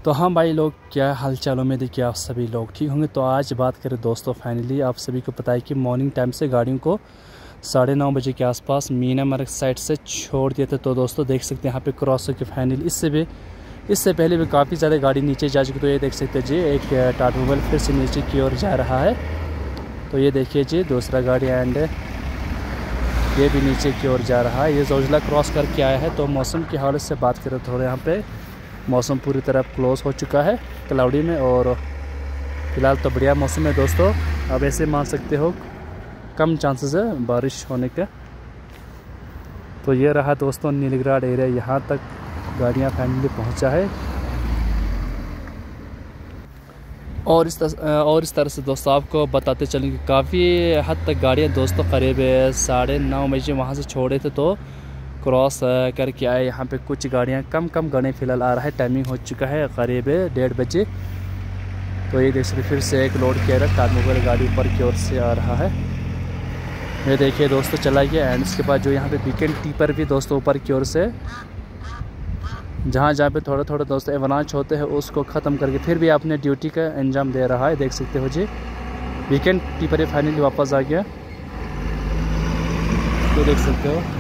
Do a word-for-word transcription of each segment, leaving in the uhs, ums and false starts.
तो हाँ भाई लोग, क्या हाल चाल, उम्मीद है कि आप सभी लोग ठीक होंगे। तो आज बात करें दोस्तों, फाइनली आप सभी को पता है कि मॉर्निंग टाइम से गाड़ियों को साढ़े नौ बजे के आसपास मीना मार्ग साइड से छोड़ दिए थे। तो दोस्तों देख सकते हैं यहाँ पे क्रॉस होकर फाइनली इससे भी इससे पहले भी काफ़ी ज़्यादा गाड़ी नीचे जा चुकी। तो ये देख सकते हैं जी, एक टाटा मोबाइल फिर से नीचे की ओर जा रहा है। तो ये देखिए जी, दूसरा गाड़ी एंड ये भी नीचे की ओर जा रहा है। ये जोजिला क्रॉस करके आया है। तो मौसम की हालत से बात करें थोड़े, यहाँ पे मौसम पूरी तरह क्लोज हो चुका है क्लाउडी में, और फिलहाल तो बढ़िया मौसम है दोस्तों। अब ऐसे मान सकते हो कम चांसेस है बारिश होने का। तो ये रहा दोस्तों नीलग्राड एरिया, यहाँ तक गाड़ियाँ फाइनली पहुँचा है। और इस तरह और इस तरह से दोस्तों आपको बताते चलेंगे काफ़ी हद तक गाड़ियाँ दोस्तों करीब साढ़े नौ बजे वहाँ से छोड़े थे तो क्रॉस करके आए। यहाँ पे कुछ गाड़ियाँ कम कम गाड़ियाँ फिलहाल आ रहा है। टाइमिंग हो चुका है करीब डेढ़ बजे। तो ये देख सकते फिर से एक लोड किया रहा टाटा मोबाइल गाड़ी ऊपर की ओर से आ रहा है। ये देखिए दोस्तों चला गया। एंड उसके बाद जो यहाँ पे वीकेंड टीपर भी दोस्तों ऊपर की ओर से जहाँ जहाँ पे थोड़ा थोड़ा दोस्तों एवलांच होते हैं उसको ख़त्म करके फिर भी अपने ड्यूटी का अंजाम दे रहा है। देख सकते हो जी, वीकेंड टीपर फाइनली वापस आ गया। तो देख सकते हो।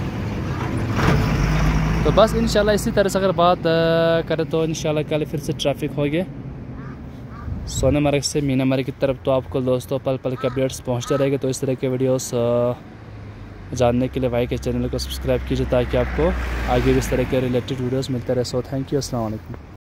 तो बस इंशाल्लाह इसी तरह से अगर बात करें तो इंशाल्लाह कल फिर से ट्रैफिक हो गया सोनमर्ग से मीना मार्ग की तरफ। तो आपको दोस्तों पल पल के अपडेट्स पहुंचते रहेंगे। तो इस तरह के वीडियोस जानने के लिए भाई के चैनल को सब्सक्राइब कीजिए ताकि आपको आगे भी इस तरह के रिलेटेड वीडियोस मिलते रहे। सो थैंक यू, अस्सलाम वालेकुम।